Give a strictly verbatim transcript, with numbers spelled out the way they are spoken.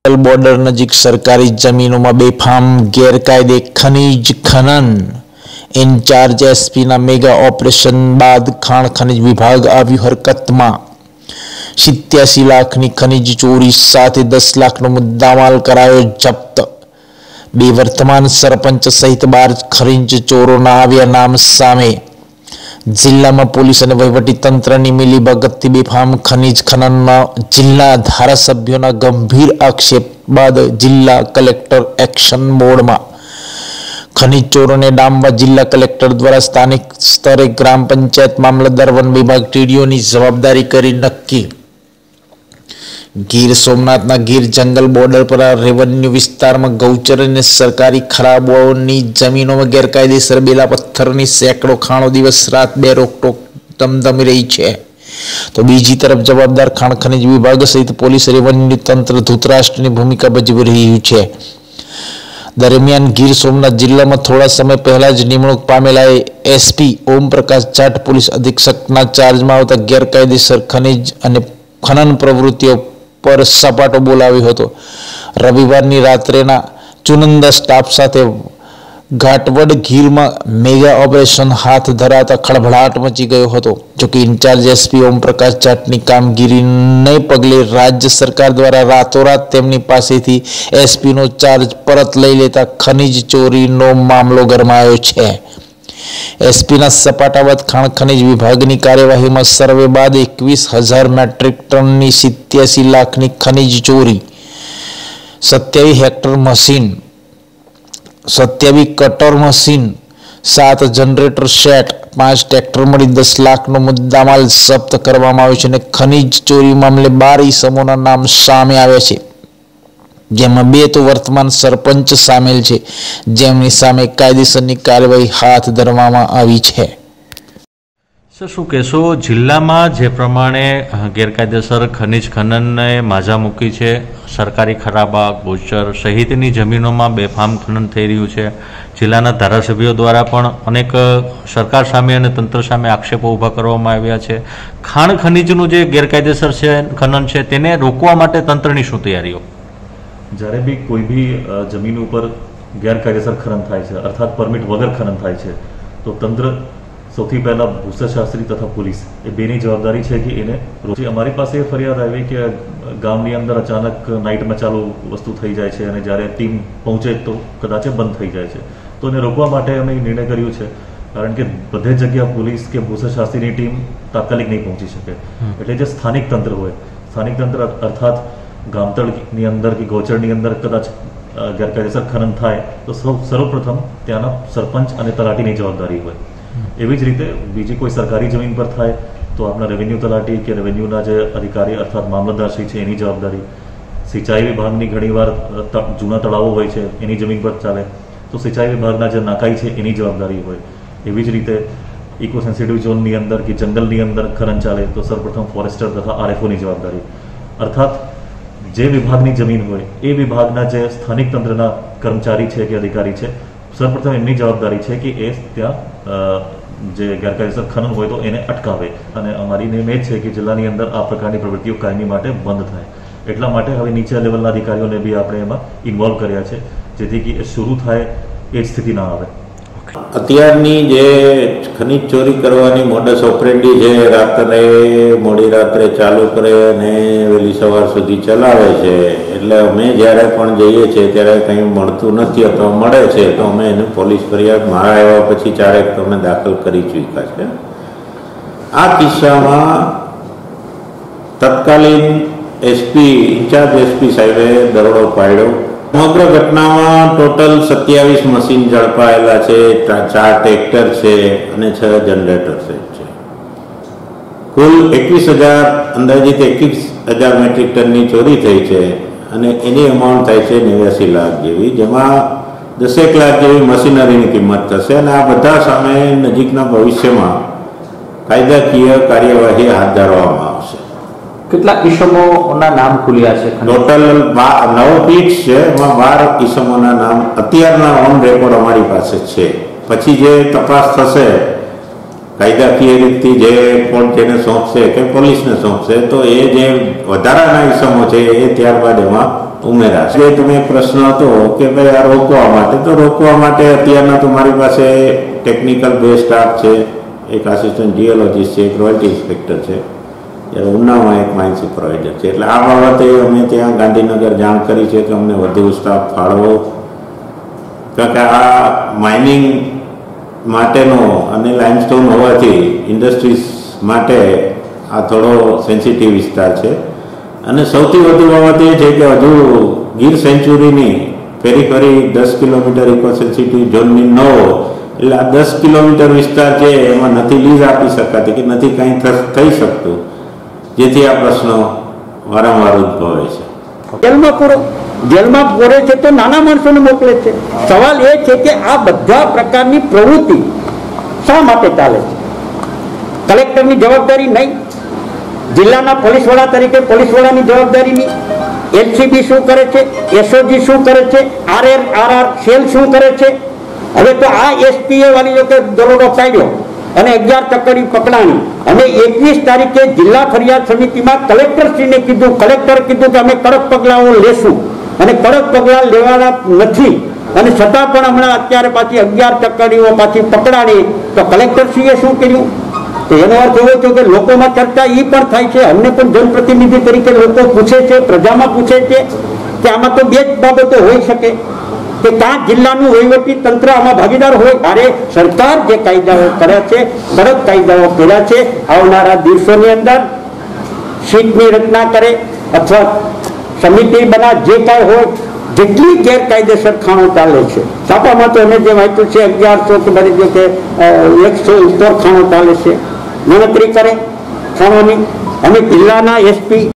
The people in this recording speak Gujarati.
બોર્ડર નજીક સરકારી જમીનોમાં બેફામ ગેરકાયદે ખનીજ ખનન ઇન્ચાર્જ એસપીના મેગા ઓપરેશન બાદ ખાણ ખનીજ વિભાગ આવ્યું હરકતમાં। સિત્યાસી લાખની ખનીજ ચોરી સાથે દસ લાખનો મુદ્દામાલ કરાયો જપ્ત। બે વર્તમાન સરપંચ સહિત બાર ખનીજ ચોરોના આવ્યા નામ સામે। જિલ્લામાં પોલીસ અને વહીવટી તંત્રની મિલીભગતથી બેફામ ખનીજ ખનનમાં જિલ્લા ધારાસભ્યોના ગંભીર આક્ષેપ બાદ જિલ્લા કલેક્ટર એક્શન મોડમાં। ખનીજ ચોરોને ડામવા જિલ્લા કલેક્ટર દ્વારા સ્થાનિક સ્તરે ગ્રામ પંચાયત, મામલતદાર, વન વિભાગ, ટીડીઓની જવાબદારી કરી નક્કી। ગીર સોમનાથના ગીર જંગલ બોર્ડર પર રેવન્યુ વિસ્તારમાં ગૌચર અને સરકારી ખરાબોની જમીનોમાં ગેરકાયદેસર બેલા પથ્થરની સેંકડો ખાણો દિવસ રાત બે રોકટોક ધમધમી રહી છે, તો બીજી તરફ જવાબદાર ખાણ ખનીજ વિભાગ સહિત પોલીસ રેવન્યુ તંત્ર ધૃતરાષ્ટ્રની ભૂમિકા ભજવી રહ્યું છે। દરમિયાન ગીર સોમનાથ જિલ્લામાં થોડા સમય પહેલા જ નિમણૂક પામેલા એસપી ઓમ પ્રકાશ જાટ પોલીસ અધિક્ષકના ચાર્જમાં આવતા ગેરકાયદેસર ખનીજ અને ખનન પ્રવૃત્તિઓ પર સપાટો બોલાવ્યો હતો। રવિવારની રાત્રેના ચુનંદા સ્ટાફ સાથે ઘાટવડ ગીરમાં મેગા ઓપરેશન હાથ ધરાતા ખળભળાટ મચી ગયો હતો। જોકે ઇન્ચાર્જ એસપી ઓમ પ્રકાશ જાટની કામગીરીને પગલે રાજ્ય સરકાર દ્વારા રાતોરાત તેમની પાસેથી એસપીનો ચાર્જ પરત લઈ લેતા ખનીજ ચોરીનો મામલો ગરમાયો છે। એસપીના સપાટા બાદ ખાણ ખનીજ વિભાગની કાર્યવાહીમાં સર્વે બાદ એકવીસ હજાર મેટ્રિક ટનની સિત્યાસી લાખની ખનીજ ચોરી, સત્યાવીસ હેક્ટર મશીન, સત્યાવીસ કટર મશીન, સાત જનરેટર સેટ, પાંચ ટ્રેક્ટર મળી દસ લાખનો મુદ્દામાલ જપ્ત કરવામાં આવ્યો છે અને ખનીજ ચોરી મામલે બાર ઈસમોના નામ સામે આવ્યા છે, જેમાં બે તો વર્તમાન સરપંચ સામેલ છે, જેમની સામે કાયદેસરની કાર્યવાહી હાથ ધરવામાં આવી છે। સર, શું કહેશો, જિલ્લામાં જે પ્રમાણે ગેરકાયદેસર ખનીજ ખનનને માઝા મૂકી છે, સરકારી ખરાબા, ગોચર સહિતની જમીનોમાં બેફામ ખનન થઈ રહ્યું છે, જિલ્લાના ધારાસભ્યો દ્વારા પણ અનેક સરકાર સામે અને તંત્ર સામે આક્ષેપો ઊભા કરવામાં આવ્યા છે। ખાણ ખનીજનું જે ગેરકાયદેસર છે ખનન છે તેને રોકવા માટે તંત્રની શું તૈયારીઓ? જ્યારે બી કોઈ બી જમીન ઉપર ગેરકાયદેસર ખનન થાય છે, અર્થાત પરમિટ વગર ખનન થાય છે, તો તંત્ર સૌથી પહેલાં ભૂસ્તરશાસ્ત્રી તથા પોલીસ એ બેની જવાબદારી છે કે એને રોકે। અમારી પાસે એ ફરિયાદ આવી કે ગામની અંદર અચાનક નાઇટમાં ચાલુ વસ્તુ થઈ જાય છે અને જ્યારે ટીમ પહોંચે તો કદાચ બંધ થઈ જાય છે, તો એને રોકવા માટે અમે નિર્ણય કર્યો છે, કારણ કે બધે જગ્યા પોલીસ કે ભૂસ્તરશાસ્ત્રીની ટીમ તાત્કાલિક નહીં પહોંચી શકે, એટલે જે સ્થાનિક તંત્ર હોય, સ્થાનિક તંત્ર અર્થાત ગામતળની અંદર કે ગૌચરની અંદર કદાચ ગેરકાયદેસર ખનન થાય તો સૌ સર્વપ્રથમ ત્યાંના સરપંચ અને તલાટીની જવાબદારી હોય। એવી જ રીતે બીજી કોઈ સરકારી જમીન પર થાય તો આપણા રેવન્યુ તલાટી કે રેવન્યુના જે અધિકારી અર્થાત મામલતદારશ્રી છે એની જવાબદારી। સિંચાઈ વિભાગની ઘણીવાર જૂના તળાવો હોય છે એની જમીન પર ચાલે તો સિંચાઈ વિભાગના જે નાકાઈ છે એની જવાબદારી હોય। એવી જ રીતે ઇકો સેન્સિટિવ ઝોનની અંદર કે જંગલની અંદર ખનન ચાલે તો સર્વપ્રથમ ફોરેસ્ટર તથા આરએફઓની જવાબદારી, અર્થાત જે વિભાગની જમીન હોય એ વિભાગના જે સ્થાનિક તંત્રના કર્મચારી છે કે અધિકારી છે, સર્વપ્રથમ એમની જવાબદારી છે કે એ ત્યાં જે ગેરકાયદેસર ખનન હોય તો એને અટકાવે અને અમારી નેમ એ જ છે કે જિલ્લાની અંદર આ પ્રકારની પ્રવૃત્તિઓ કાયમી માટે બંધ થાય। એટલા માટે હવે નીચે લેવલના અધિકારીઓને બી આપણે એમાં ઇન્વોલ્વ કર્યા છે, જેથી કે એ શરૂ થાય એ જ સ્થિતિ ના આવે। અત્યારની જે ખનીજ ચોરી કરવાની મોડસ ઓપરેન્ડી છે, રાત્રે મોડી રાત્રે ચાલુ કરે અને વહેલી સવાર સુધી ચલાવે છે, એટલે અમે જ્યારે પણ જઈએ છીએ ત્યારે કંઈ મળતું નથી અથવા મળે છે તો અમે એને પોલીસ ફરિયાદ મારા આવ્યા પછી ચારેક તો અમે દાખલ કરી ચૂક્યા છે। આ કિસ્સામાં તત્કાલીન એસપી ઇન્ચાર્જ એસપી સાહેબે દરોડો પાડ્યો। સમગ્ર ઘટનામાં ટોટલ સત્યાવીસ મશીન ઝડપાયેલા છે, ચાર ટ્રેક્ટર છે અને છ જનરેટર સેટ છે। કુલ એકવીસ હજાર અંદાજિત એકવીસ હજાર મેટ્રિક ટનની ચોરી થઈ છે અને એની અમાઉન્ટ થાય છે નેવ્યાસી લાખ જેવી, જેમાં દસેક લાખ જેવી મશીનરીની કિંમત થશે અને આ બધા સામે નજીકના ભવિષ્યમાં કાયદાકીય કાર્યવાહી હાથ ધરવામાં આવશે। કેટલા ઈસમોના નામ ખુલ્યા છે? ટોટલ નવ પીઠ છે, એમાં બાર ઈસમોના નામ અત્યારના ઓન રેકોર્ડ અમારી પાસે છે। પછી જે તપાસ થશે કાયદાકીય રીતથી જે કોર્ટ જેને સોંપશે કે પોલીસને સોંપશે તો એ જે વધારાના ઈસમો છે એ ત્યારબાદ એમાં ઉમેરા છે. તમે પ્રશ્ન હતો કે ભાઈ આ રોકવા માટે, તો રોકવા માટે અત્યારના તો મારી પાસે ટેકનિકલ બે સ્ટાફ છે, એક આસિસ્ટન્ટ જીઓલોજીસ્ટ છે, એક રોયલ્ટી ઇન્સ્પેક્ટર છે, જ્યારે ઉનામાં એક માઇન સુપરવાઇઝર છે. એટલે આ બાબતે અમે ત્યાં ગાંધીનગર જાણ કરી છે કે અમને વધુ સ્ટાફ ફાળવો, કારણ કે આ માઇનિંગ માટેનો અને લાઇમસ્ટોન હોવાથી ઇન્ડસ્ટ્રીઝ માટે આ થોડો સેન્સિટિવ વિસ્તાર છે. અને સૌથી વધુ બાબત એ છે કે હજુ ગીર સેન્ચુરીની પેરીફરી દસ કિલોમીટર ઇકો સેન્સિટિવ ઝોનની ન હોય, એટલે આ દસ કિલોમીટર વિસ્તાર છે એમાં નથી લીઝ આપી શકાતી કે નથી કંઈ થઈ શકતું, જેથી આ પ્રશ્નો વારંવાર ઉદ્ભવે છે. જેલમાં પૂરો જેલમાં પૂરે છે તો નાના માણસોને મોકલે છે. સવાલ એ છે કે આ બધા પ્રકારની પ્રવૃત્તિ શા માટે ચાલે છે? કલેક્ટરની જવાબદારી નહીં, જિલ્લાના પોલીસ વડા તરીકે પોલીસ વડાની જવાબદારી નહીં, એલસીબી શું કરે છે, એસઓજી શું કરે છે, આરઆર આરઆર સેલ શું કરે છે? હવે તો આ એસપીએ વાળી લોકો દરોડો પાડ્યો અને અગિયાર ટકડી પકડાણી અને એકવીસ તારીખે જિલ્લા ફરિયાદ સમિતિમાં કલેક્ટરશ્રીને કીધું, કલેક્ટરે કીધું કે અમે કડક પગલાઓ લેશું અને કડક પગલાં લેવાના નથી, અને છતાં પણ હમણાં અત્યારે પાછી અગિયાર ટકડીઓ પાછી પકડાણી. તો કલેક્ટરશ્રીએ શું કર્યું? તો એનો અર્થ એવો છે કે લોકોમાં ચર્ચા એ પણ થાય છે, અમને પણ જનપ્રતિનિધિ તરીકે લોકો પૂછે છે, પ્રજામાં પૂછે છે કે આમાં તો બે જ બાબતો હોઈ શકે કે કાં જિલ્લાનું વહીવટી તંત્ર આમાં ભાગીદાર હોય, ત્યારે સરકાર જે કાયદાઓ કરે છે, કડક કાયદાઓ કર્યા છે, આવનારા દિવસોની અંદર સીટની રચના કરે અથવા સમિતિ બના, જે કાંઈ હોય, જેટલી ગેરકાયદેસર ખાણો ચાલે છે છાપામાં તો અમે જે વાંચ્યું છે અગિયારસો કે બધી જો કે એકસો ઉપર ખાણો ચાલે છે, ગણતરી કરે ખાણોની. અમે જિલ્લાના એસપી